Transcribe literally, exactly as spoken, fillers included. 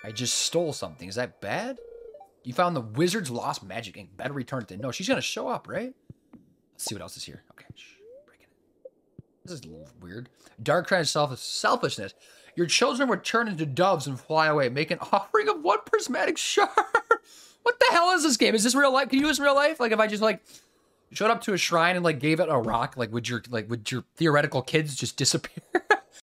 I just stole something. Is that bad? You found the wizard's lost magic ink. Better return it to... No, she's going to show up, right? Let's see what else is here. Okay. Shh. Breaking it. This is a little weird. Dark kind of self selfishness. Your children were turned into doves and fly away. Make an offering of one prismatic shard. What the hell is this game? Is this real life? Can you do this in real life? Like, if I just, like, showed up to a shrine and, like, gave it a rock, like, would your, like, would your theoretical kids just disappear?